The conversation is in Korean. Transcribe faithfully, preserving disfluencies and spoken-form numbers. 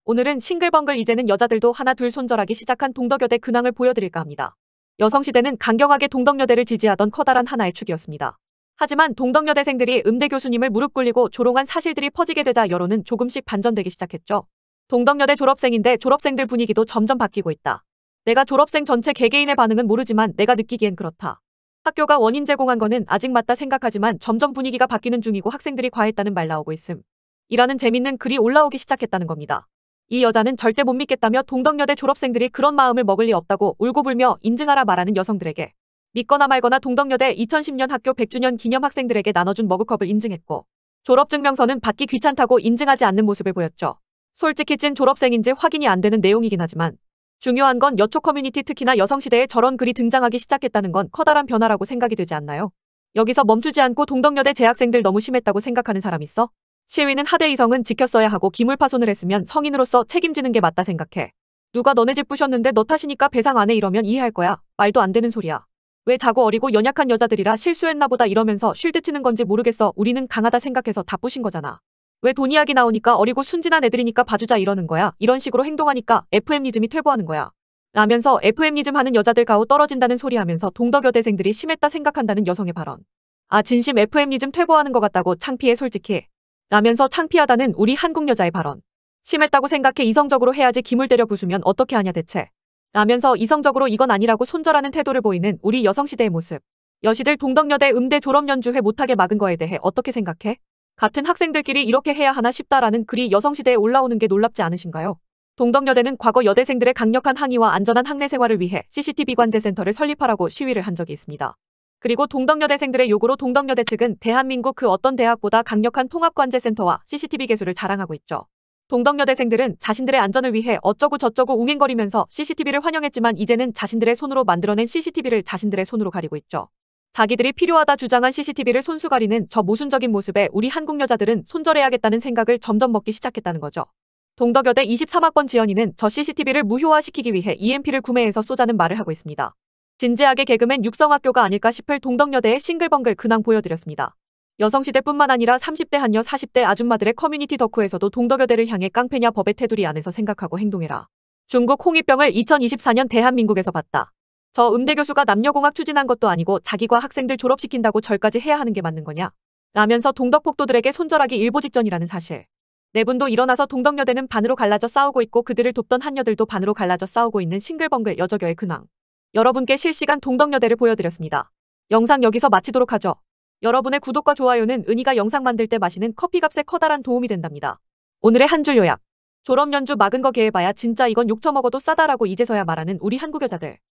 오늘은 싱글벙글 이제는 여자들도 하나 둘 손절하기 시작한 동덕여대 근황을 보여드릴까 합니다. 여성시대는 강경하게 동덕여대를 지지하던 커다란 하나의 축이었습니다. 하지만 동덕여대생들이 음대 교수님을 무릎 꿇리고 조롱한 사실들이 퍼지게 되자 여론은 조금씩 반전되기 시작했죠. 동덕여대 졸업생인데 졸업생들 분위기도 점점 바뀌고 있다. 내가 졸업생 전체 개개인의 반응은 모르지만 내가 느끼기엔 그렇다. 학교가 원인 제공한 거는 아직 맞다 생각하지만 점점 분위기가 바뀌는 중이고 학생들이 과했다는 말 나오고 있음. 이라는 재밌는 글이 올라오기 시작했다는 겁니다. 이 여자는 절대 못 믿겠다며 동덕여대 졸업생들이 그런 마음을 먹을 리 없다고 울고불며 인증하라 말하는 여성들에게 믿거나 말거나 동덕여대 이천십 년 학교 백 주년 기념 학생들에게 나눠준 머그컵을 인증했고 졸업증명서는 받기 귀찮다고 인증하지 않는 모습을 보였죠. 솔직히 찐 졸업생인지 확인이 안 되는 내용이긴 하지만 중요한 건 여초 커뮤니티 특히나 여성시대에 저런 글이 등장하기 시작했다는 건 커다란 변화라고 생각이 되지 않나요? 여기서 멈추지 않고 동덕여대 재학생들 너무 심했다고 생각하는 사람 있어? 시위는 하되 이성은 지켰어야 하고 기물파손을 했으면 성인으로서 책임지는 게 맞다 생각해. 누가 너네 집 부셨는데 너 탓이니까 배상 안 해 이러면 이해할 거야. 말도 안 되는 소리야. 왜 자고 어리고 연약한 여자들이라 실수했나 보다 이러면서 쉴드 치는 건지 모르겠어. 우리는 강하다 생각해서 다 부신 거잖아. 왜 돈 이야기 나오니까 어리고 순진한 애들이니까 봐주자 이러는 거야. 이런 식으로 행동하니까 에프엠니즘이 퇴보하는 거야. 라면서 에프엠니즘 하는 여자들 가오 떨어진다는 소리 하면서 동덕여대생들이 심했다 생각한다는 여성의 발언. 아 진심 에프엠니즘 퇴보하는 것 같다고 창피해 솔직히. 라면서 창피하다는 우리 한국 여자의 발언. 심했다고 생각해 이성적으로 해야지 기물 때려 부수면 어떻게 하냐 대체. 라면서 이성적으로 이건 아니라고 손절하는 태도를 보이는 우리 여성시대의 모습. 여시들 동덕여대 음대 졸업연주회 못하게 막은 거에 대해 어떻게 생각해? 같은 학생들끼리 이렇게 해야 하나 싶다라는 글이 여성시대에 올라오는 게 놀랍지 않으신가요? 동덕여대는 과거 여대생들의 강력한 항의와 안전한 학내 생활을 위해 씨씨티비 관제센터를 설립하라고 시위를 한 적이 있습니다. 그리고 동덕여대생들의 요구로 동덕여대 측은 대한민국 그 어떤 대학보다 강력한 통합관제센터와 씨씨티비 개수를 자랑하고 있죠. 동덕여대생들은 자신들의 안전을 위해 어쩌고 저쩌고 웅행거리면서 씨씨티비를 환영했지만 이제는 자신들의 손으로 만들어낸 씨씨티비를 자신들의 손으로 가리고 있죠. 자기들이 필요하다 주장한 씨씨티비를 손수 가리는 저 모순적인 모습에 우리 한국 여자들은 손절해야겠다는 생각을 점점 먹기 시작했다는 거죠. 동덕여대 이십삼 학번 지연이는 저 씨씨티비를 무효화시키기 위해 이엠피를 구매해서 쏘자는 말을 하고 있습니다. 진지하게 개그맨 육성학교가 아닐까 싶을 동덕여대의 싱글벙글 근황 보여드렸습니다. 여성시대뿐만 아니라 삼십 대 한여 사십 대 아줌마들의 커뮤니티 덕후에서도 동덕여대를 향해 깡패냐 법의 테두리 안에서 생각하고 행동해라. 중국 홍위병을 이천이십사 년 대한민국에서 봤다. 저 음대 교수가 남녀공학 추진한 것도 아니고 자기과 학생들 졸업시킨다고 절까지 해야 하는 게 맞는 거냐? 라면서 동덕폭도들에게 손절하기 일보 직전이라는 사실. 내분도 일어나서 동덕여대는 반으로 갈라져 싸우고 있고 그들을 돕던 한여들도 반으로 갈라져 싸우고 있는 싱글벙글 여저겨의 근황. 여러분께 실시간 동덕여대를 보여드렸습니다. 영상 여기서 마치도록 하죠. 여러분의 구독과 좋아요는 은희가 영상 만들 때 마시는 커피값에 커다란 도움이 된답니다. 오늘의 한 줄 요약. 졸업연주 막은 거 개해봐야 진짜 이건 욕 처먹어도 싸다라고 이제서야 말하는 우리 한국 여자들.